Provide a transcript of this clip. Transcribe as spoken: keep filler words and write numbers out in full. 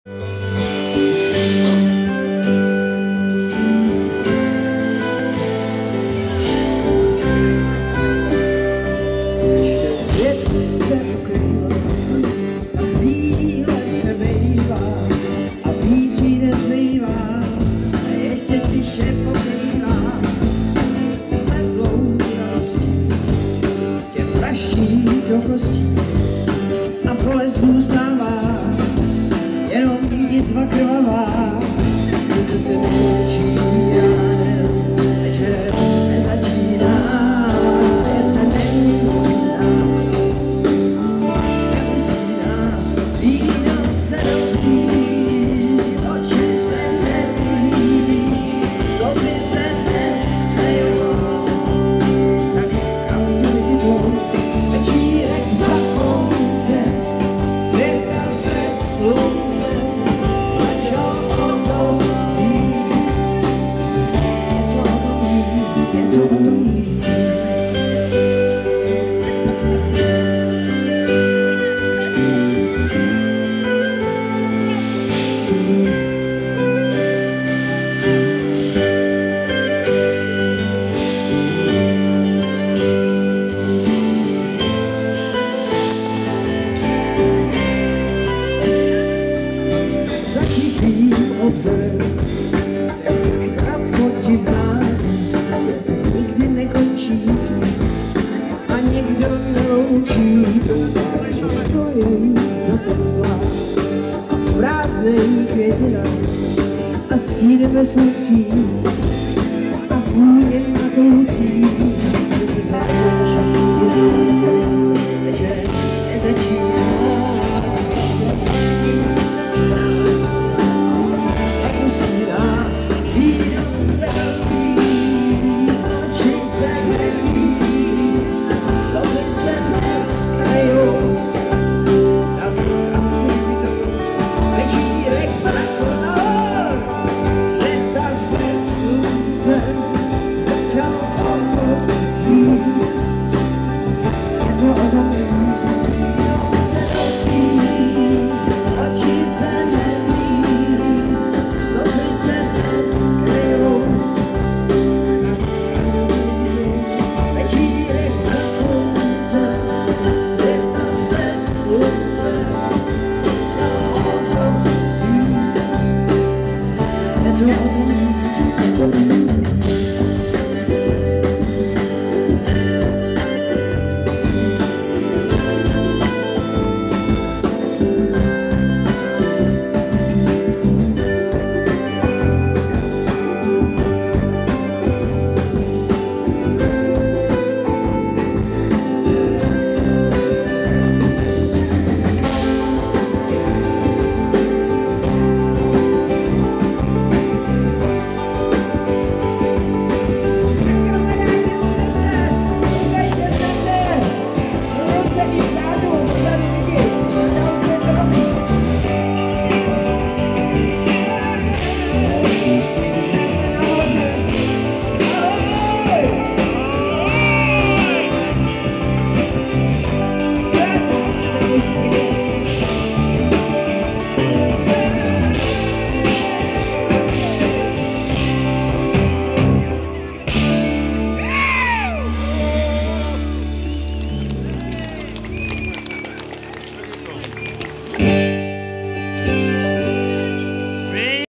Do kostí a bolest zůstává, jenom jizva krvavá, co se vyučí ránem, večer nezačíná, svět se neumíná, neusíná, víno se dobí, oči se neví, slzy se neskrývou, tak kam to jdou, večírek za konce, světa se slunce, začal to střít. Něco o tom ví, něco o tom ví. Obzorem, jak chrapoti v nází, kde se nikdy nekončí a nikdo neloučí. Doufám, že stojí za templá a prázdnej květina a stíny bez nocí a vůně matoucí.